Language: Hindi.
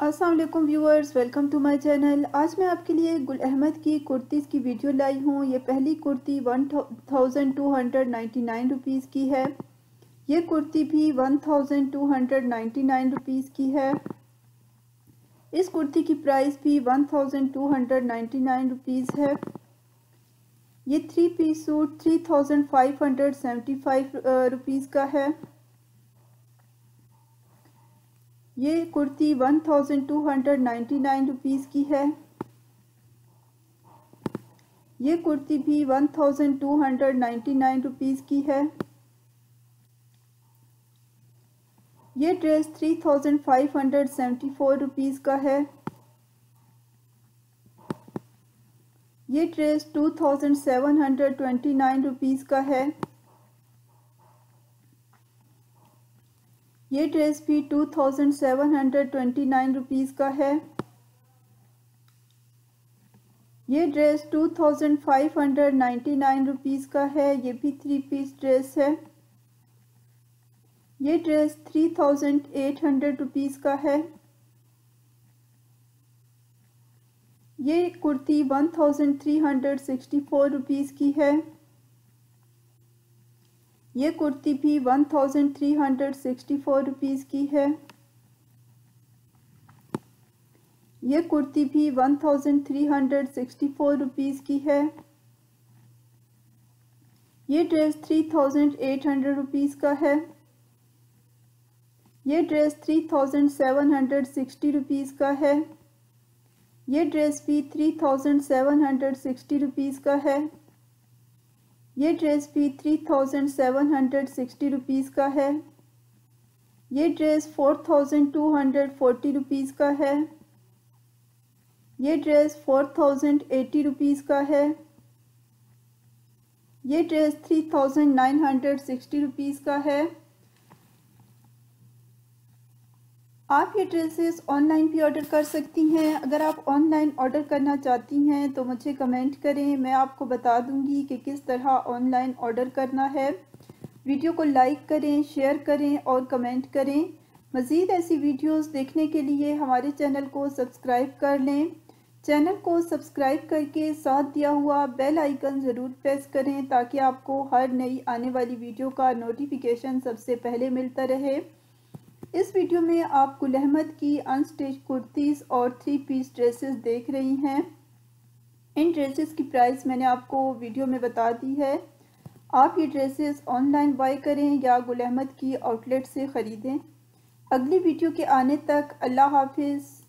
अस्सलाम वालेकुम viewers, welcome to my channel. आज मैं आपके लिए गुल अहमद की कुर्तीज़ की वीडियो लाई हूँ। ये पहली कुर्ती 1299 रुपीज़ की है। ये कुर्ती भी 1299 रुपीज़ की है। इस कुर्ती की प्राइस भी 1299 रुपीज़ है। ये 3 पीस सूट 3575 रुपीज़ का है। ये कुर्ती 1299 रुपीज़ की है। ये कुर्ती भी 1299 रुपीज़ की है। ये ड्रेस 3574 रुपीज़ का है। ये ड्रेस 2729 रुपीज़ का है। ये ड्रेस भी 2729 रुपीज़ का है। ये ड्रेस 2599 रुपीज़ का है। ये भी 3 पीस ड्रेस है। ये ड्रेस 3800 रुपीज़ का है। ये कुर्ती 1364 रुपीज़ की है। ये कुर्ती भी 1364 रुपीज़ की है। ये कुर्ती भी 1364 रुपीज़ की है। ये ड्रेस 3800 रुपीज़ का है। ये ड्रेस 3760 रुपीज़ का है। ये ड्रेस भी 3760 रुपीज़ का है। ये ड्रेस भी 3760 रुपीज़ का है। ये ड्रेस 4240 रुपीज़ का है। ये ड्रेस 4080 रुपीज़ का है। ये ड्रेस 3960 रुपीज़ का है। आप ये ड्रेसेस ऑनलाइन भी ऑर्डर कर सकती हैं। अगर आप ऑनलाइन ऑर्डर करना चाहती हैं तो मुझे कमेंट करें, मैं आपको बता दूंगी कि किस तरह ऑनलाइन ऑर्डर करना है। वीडियो को लाइक करें, शेयर करें और कमेंट करें। मज़ीद ऐसी वीडियोस देखने के लिए हमारे चैनल को सब्सक्राइब कर लें। चैनल को सब्सक्राइब करके साथ दिया हुआ बेल आइकन ज़रूर प्रेस करें ताकि आपको हर नई आने वाली वीडियो का नोटिफिकेशन सबसे पहले मिलता रहे। इस वीडियो में आप गुल अहमद की अनस्टिच कुर्तीज़ और 3 पीस ड्रेसेस देख रही हैं। इन ड्रेसेस की प्राइस मैंने आपको वीडियो में बता दी है। आप ये ड्रेसेस ऑनलाइन बाय करें या गुल अहमद की आउटलेट से ख़रीदें। अगली वीडियो के आने तक अल्लाह हाफिज़।